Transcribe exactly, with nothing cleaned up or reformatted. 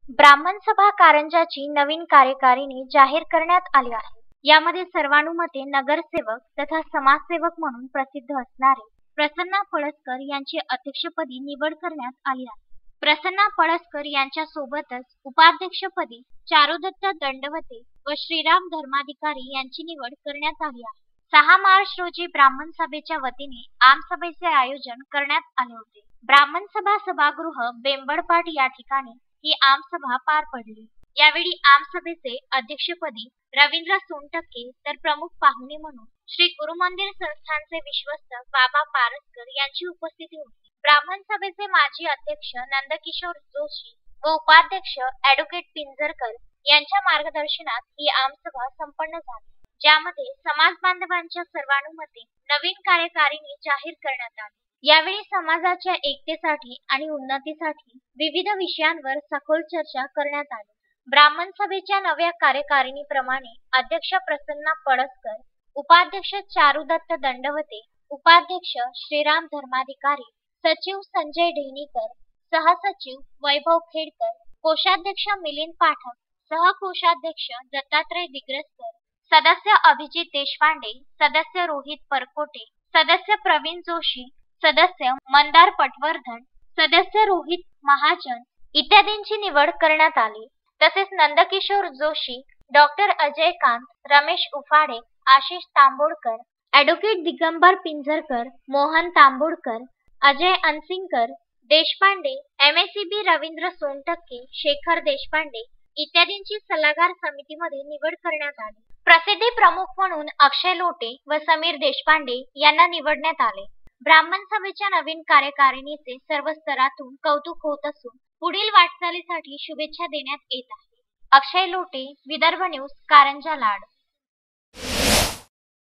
ब्राह्मण सभा कारंजाची नवीन कार्यकारिणी जाहीर करण्यात आली आहे. यामध्ये सर्वानुमते नगरसेवक तथा समाजसेवक म्हणून प्रसिद्ध असणारे प्रसन्ना पळसकर यांची अध्यक्षपदी निवड करण्यात आली आहे. प्रसन्ना पळसकर यांच्या सोबतच उपाध्यक्षपदी चारुदत्त दंडवते व श्रीराम धर्माधिकारी यांची निवड करण्यात आली आहे. सहा मार्च रोजी ब्राह्मण सभेच्या वतीने आमसभेचे आयोजन करण्यात आले होते. ब्राह्मण सभा सभागृह बेंबडपाट या ठिकाणी ही आमसभा पार पडली. यावेळी आमसभेचे अध्यक्षपदी रवींद्र सोनटक्के तर प्रमुख पाहुणे म्हणून श्री गुरुमंदिर संस्थानचे विश्वस्त बाबा पारसकर यांची उपस्थिती होती. ब्राह्मण सभेचे माजी अध्यक्ष नंदकिशोर जोशी व उपाध्यक्ष ॲडव्होकेट पिंजरकर यांच्या मार्गदर्शनात ही आमसभा संपन्न झाली, ज्यामध्ये समाज बांधवांच्या सर्वानुमते नवीन कार्यकारिणी जाहीर करण्यात आली. यावेळी समाजाच्या एकतेसाठी आणि उन्नतीसाठी विविध विषयांवर सखोल चर्चा करण्यात आली. ब्राह्मण सभेच्या नव्या कार्यकारिणीप्रमाणे अध्यक्ष प्रसन्ना पळसकर, उपाध्यक्ष चारुदत्त दंडवते, उपाध्यक्ष श्रीराम धर्माधिकारी, सचिव संजय ढेणीकर, सहसचिव वैभव खेडकर, कोषाध्यक्ष मिलिंद पाठक, सहकोषाध्यक्ष दत्तात्रय दिग्रसकर, सदस्य अभिजित देशपांडे, सदस्य रोहित परकोटे, सदस्य प्रवीण जोशी, सदस्य मंदार पटवर्धन, सदस्य रोहित महाजन इत्यादींची निवड करण्यात आली. तसेच Nandkishor Joshi, doctor Ajay Kant, Ramesh Uphade, Ashish Tambodkar, advocate Digambar Pinjarkar, Mohan Tambodkar, Ajay Ansingkar, Deshpande, MACB Ravindra Sontakke, Shekhar Deshpande इत्यादींची सल्लागार समितीमध्ये निवड करण्यात आली. प्रसिद्धी प्रमुख म्हणून अक्षय लोटे व समीर देशपांडे यांना निवडण्यात आले. ब्राह्मण सभेच्या नवीन कार्यकारिणीचे सर्व स्तरातून कौतुक होत असून पुढील वाटचालीसाठी शुभेच्छा देण्यात येत आहे. अक्षय लोटे, विदर्भ न्यूज, कारंजा लाड.